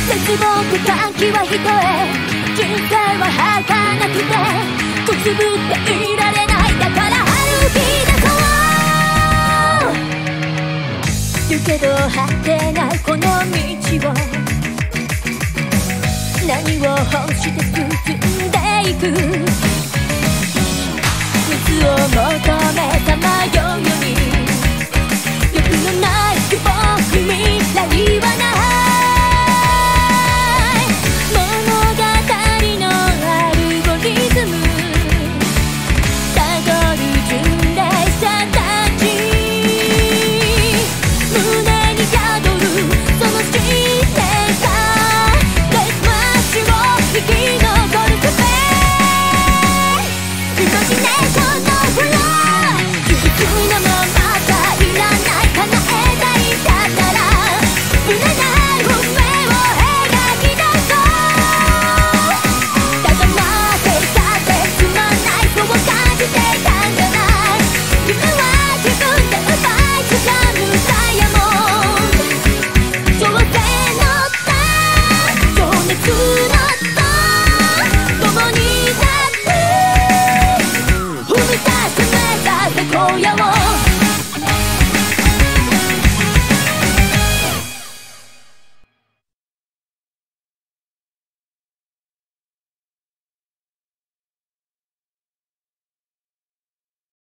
絶望と歓喜は人へ、人生は儚くてくすぶっていられない。だから歩き出そう。だけど果てないこの道